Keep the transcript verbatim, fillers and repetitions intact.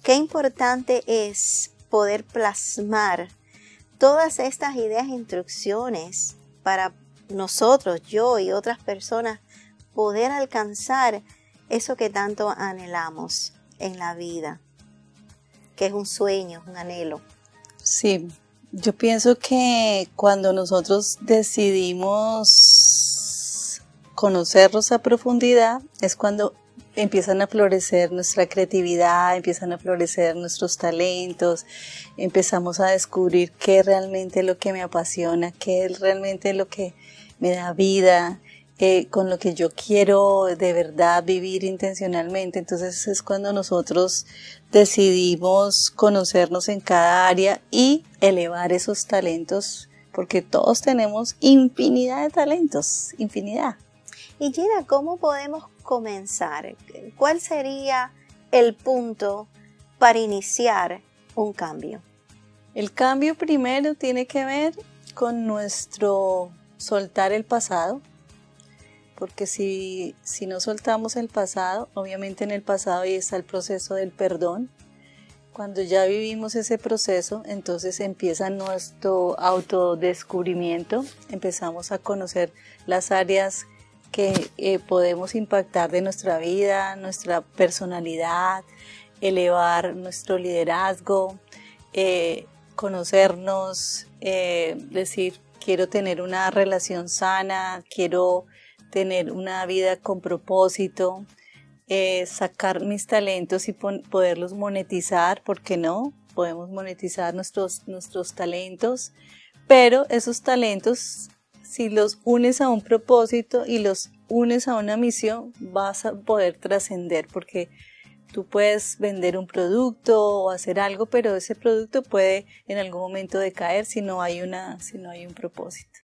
qué importante es poder plasmar todas estas ideas e instrucciones para nosotros, yo y otras personas, poder alcanzar eso que tanto anhelamos en la vida, que es un sueño, un anhelo. Sí, yo pienso que cuando nosotros decidimos conocernos a profundidad es cuando empiezan a florecer nuestra creatividad, empiezan a florecer nuestros talentos, empezamos a descubrir qué es realmente lo que me apasiona, qué es realmente lo que me da vida, eh, con lo que yo quiero de verdad vivir intencionalmente. Entonces es cuando nosotros decidimos conocernos en cada área y elevar esos talentos, porque todos tenemos infinidad de talentos, infinidad. Y Gina, ¿cómo podemos comenzar? ¿Cuál sería el punto para iniciar un cambio? El cambio primero tiene que ver con nuestro soltar el pasado, porque si, si no soltamos el pasado, obviamente en el pasado ahí está el proceso del perdón. Cuando ya vivimos ese proceso, entonces empieza nuestro autodescubrimiento, empezamos a conocer las áreas que eh, podemos impactar de nuestra vida, nuestra personalidad, elevar nuestro liderazgo, eh, conocernos, eh, decir, quiero tener una relación sana, quiero tener una vida con propósito, eh, sacar mis talentos y poderlos monetizar, ¿por qué no? Podemos monetizar nuestros, nuestros talentos, pero esos talentos, si los unes a un propósito y los unes a una misión, vas a poder trascender, porque tú puedes vender un producto o hacer algo, pero ese producto puede en algún momento decaer si no hay una, si no hay un propósito.